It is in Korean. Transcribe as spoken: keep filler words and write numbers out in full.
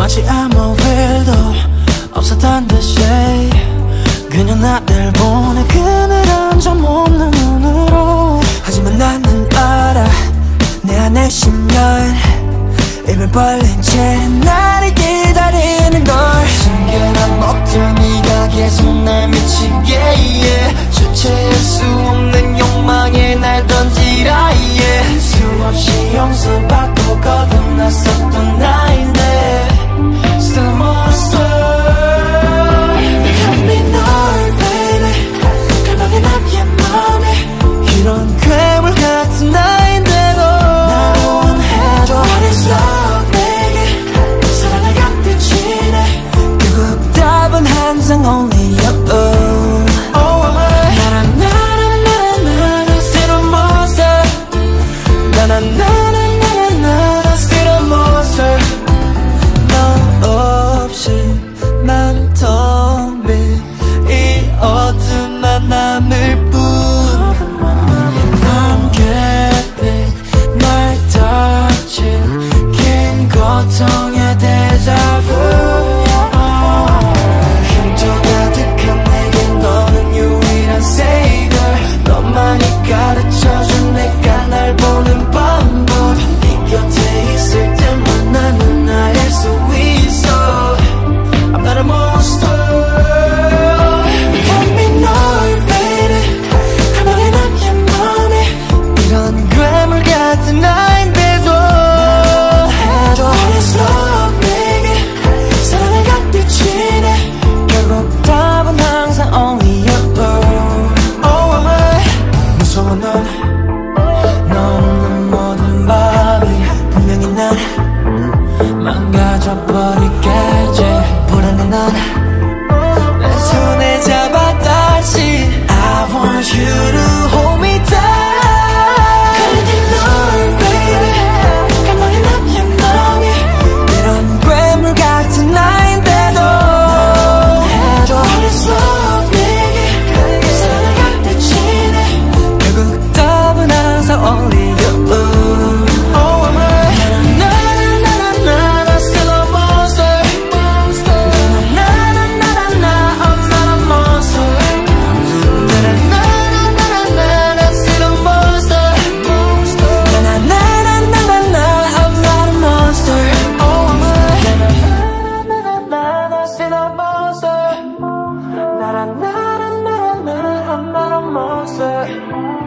마치 아무 일도 없었던 듯이 그냥 나를 보내 그늘은 좀 없는 눈으로. 하지만 나는 알아 내 안에 십년 입을 벌린 채 나를 기다리는 걸. 숨겨라 먹던 네가 계속 날 미치게 yeah. 주체할 수 없는 욕망에 날 던지라 yeah. 수없이 용서받고 거듭났었던 나인데 Still a monster. 내 널 baby 갈망해 나의 맘에 이런 괴물 같은 나인데도 나를 원해줘. What is love baby 사랑을 gat듯이네 결국 답은 항상 only you. Oh 나나 나나 나나 나나 still a monster. 나나 나나 나나 나나 still a monster. 너 없이 난 텅 빈 이 어둠만 남을 뿐. 맘 깊이 날 닥친 긴 고통의 데자부. 힘도 가득한 내게 너는 유일한 savior. 너만이 가르쳐준 내가 날 보는 방법. 네 곁에 있을 때만 나는 나일 수 있어. I'm not a monster. Let me know baby 가만히 나의 맘에 이런 괴물 같은 나인데도 해줘. What is love baby 사랑을 gat듯이네 결국 답은 항상 only you. Oh am I 무서워 넌 너 없는 모든 밤이 분명히 난 망가져버리겠지. 불안해 난 내 손에 잡아 다시 I want you to hold me tight. 그래도 널 baby 가만히 나의 맘이 이런 괴물 같은 나인데도 해줘. What is love baby 사랑을 gat듯이네 결국 답은 항상 only you. Oh am I na na na na na na still a monster. Na na na na na I'm not a monster. Na na na na na na na still a monster. Na na na na na na I'm not a monster. Oh am I na na na na na still a monster. Na na na na na I'm not a monster.